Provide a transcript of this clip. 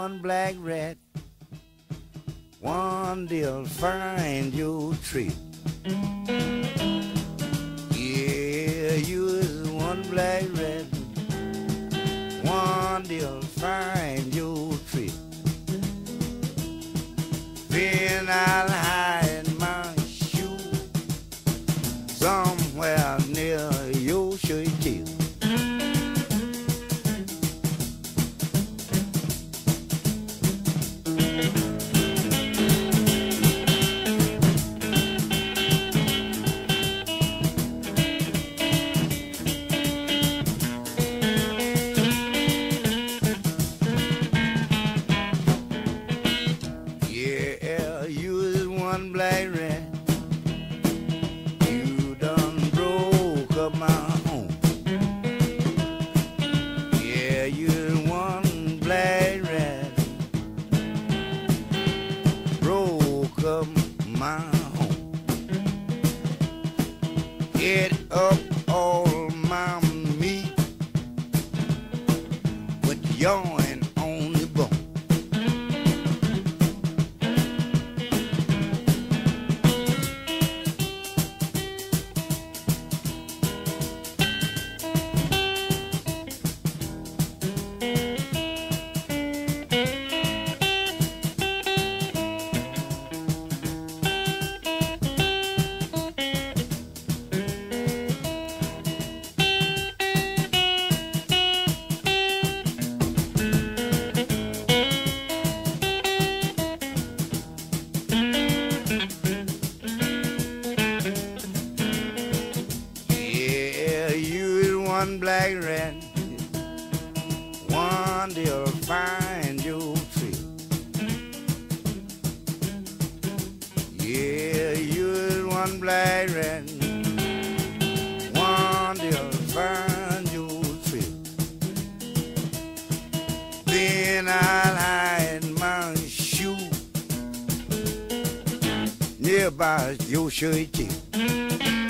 one black rat. One deal find your tree. Yeah, you is one black rat. One deal find your tree. Then I'll hide my shoe somewhere near your shirt tail. One black rat, you done broke up my home. Yeah, you're one black rat, broke up my home. Ate up all my meat with yarn on the bone. One black rat, one deal find your tree. Yeah, you're one black rat, one deal find your tree. Then I'll hide my shoe nearby your shirt tail.